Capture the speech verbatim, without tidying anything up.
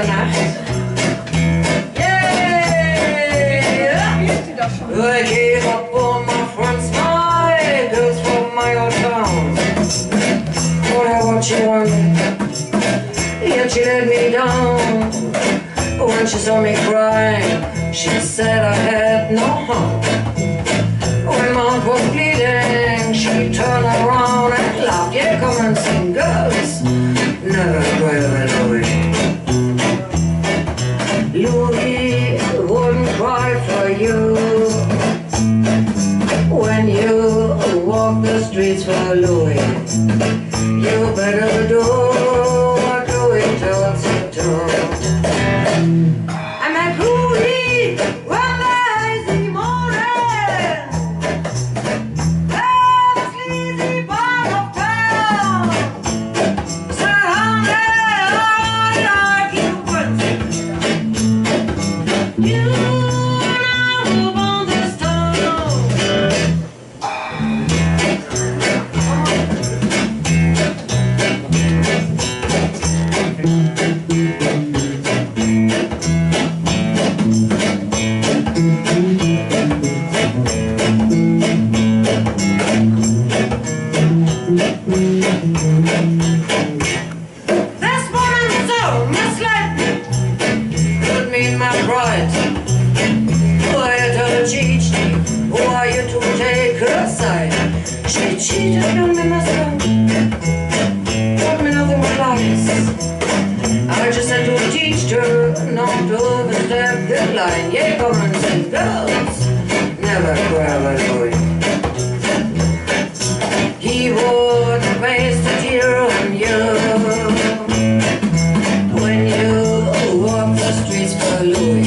tonight. I gave up on my friends, my girls from my old town. But I watched you one day, yet she let me down. When she saw me crying, she said I had no heart. When my heart was bleeding, she turned around and laughed. Yeah, come and sing, girls, never cry over Louis. Louis wouldn't cry for you when you walk the streets for Louis. You better do what Louis tells you to. I met Louis one lazy morning at a sleazy part of town. Said, honey, I like you, but you this woman so misled put me in my pride. Why I told her she cheated, why you to take her side. She cheated on me, master, told me nothing but lies. I just had to teach her not to overstep the line. Yeah, come and sing, girls, never grab a Louis. He would waste a tear on you when you walk the streets for Louis.